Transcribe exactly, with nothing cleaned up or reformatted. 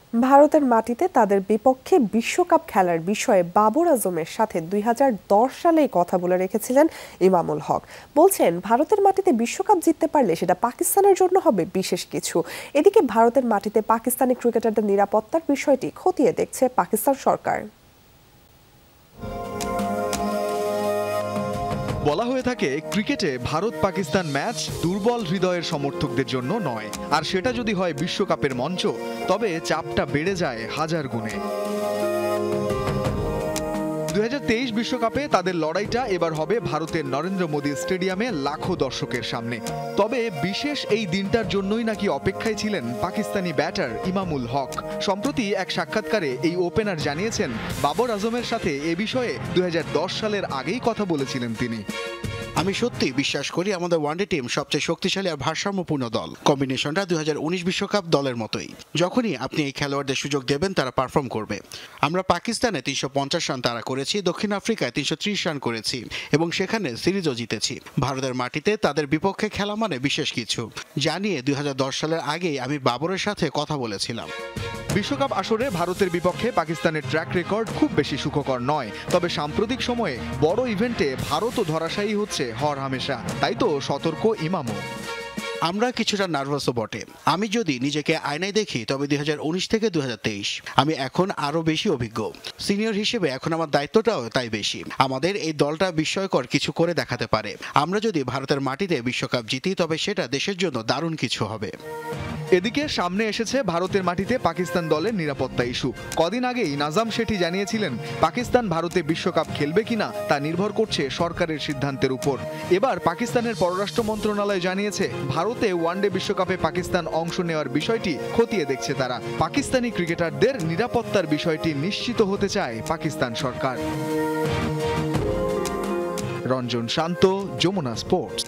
ভারতের মাটিতে তাদের বিপক্ষে বিশ্বকাপ খেলার বিষয়ে বাবর আজমের সাথে দুই হাজার দশ সালেই কথা বলে রেখেছিলেন ইমামুল হক। বলছেন, ভারতের মাটিতে বিশ্বকাপ জিততে পারলে সেটা পাকিস্তানের জন্য হবে বিশেষ কিছু। এদিকে ভারতের মাটিতে পাকিস্তানি ক্রিকেটারদের নিরাপত্তার বিষয়টি খতিয়ে দেখছে পাকিস্তান সরকার। বলা হয়ে থাকে, ক্রিকেটে ভারত পাকিস্তান ম্যাচ দুর্বল হৃদয়ের সমর্থকদের জন্য নয়, আর সেটা যদি হয় বিশ্বকাপের মঞ্চ, তবে চাপটা বেড়ে যায় হাজার গুণে। দুই হাজার তেইশ বিশ্বকাপে তাদের লড়াইটা এবার হবে ভারতের নরেন্দ্র মোদী স্টেডিয়ামে লাখো দর্শকের সামনে। তবে বিশেষ এই দিনটার জন্যই নাকি অপেক্ষায় ছিলেন পাকিস্তানি ব্যাটার ইমামুল হক। সম্প্রতি এক সাক্ষাৎকারে এই ওপেনার জানিয়েছেন, বাবর আজমের সাথে এ বিষয়ে দুই হাজার দশ সালের আগেই কথা বলেছিলেন তিনি। আমি সত্যি বিশ্বাস করি আমাদের ওয়ানডে টিম সবচেয়ে শক্তিশালী আর ভারসাম্যপূর্ণ দল। কম্বিনেশনটা দুই হাজার উনিশ বিশ্বকাপ দলের মতোই। যখনই আপনি এই খেলোয়াড়দের সুযোগ দেবেন, তারা পারফর্ম করবে। আমরা পাকিস্তানে তিনশো পঞ্চাশ রান তাড়া করেছি, দক্ষিণ আফ্রিকায় তিনশো ত্রিশ রান করেছি এবং সেখানে সিরিজও জিতেছি। ভারতের মাটিতে তাদের বিপক্ষে খেলা মানে বিশেষ কিছু জানিয়ে দুই হাজার দশ সালের আগেই আমি বাবরের সাথে কথা বলেছিলাম। বিশ্বকাপ আসরে ভারতের বিপক্ষে পাকিস্তানের ট্র্যাক রেকর্ড খুব বেশি সুখকর নয়। তবে সাম্প্রতিক সময়ে বড় ইভেন্টে ভারতও ধরাশায়ী হচ্ছে হর হামেশা। তাই তো সতর্ক ইমামও। আমরা কিছুটা নার্ভাসও বটে। আমি যদি নিজেকে আয়নায় দেখি, তবে দুই হাজার উনিশ থেকে দুই হাজার তেইশ আমি এখন আরো বেশি অভিজ্ঞ। সিনিয়র হিসেবে এখন আমার দায়িত্বটাও তাই বেশি। আমাদের এই দলটা বিস্ময়কর কিছু করে দেখাতে পারে। আমরা যদি ভারতের মাটিতে বিশ্বকাপ জিতি, তবে সেটা দেশের জন্য দারুণ কিছু হবে। এদিকে সামনে এসেছে ভারতের মাটিতে পাকিস্তান দলের নিরাপত্তা ইস্যু। কদিন আগেই নাজাম শেঠি জানিয়েছিলেন, পাকিস্তান ভারতে বিশ্বকাপ খেলবে কিনা তা নির্ভর করছে সরকারের সিদ্ধান্তের উপর। এবার পাকিস্তানের পররাষ্ট্র মন্ত্রণালয় জানিয়েছে, ভারতে ওয়ানডে বিশ্বকাপে পাকিস্তান অংশ নেওয়ার বিষয়টি খতিয়ে দেখছে তারা। পাকিস্তানি ক্রিকেটারদের নিরাপত্তার বিষয়টি নিশ্চিত হতে চায় পাকিস্তান সরকার। রঞ্জন শান্ত, যমুনা স্পোর্টস।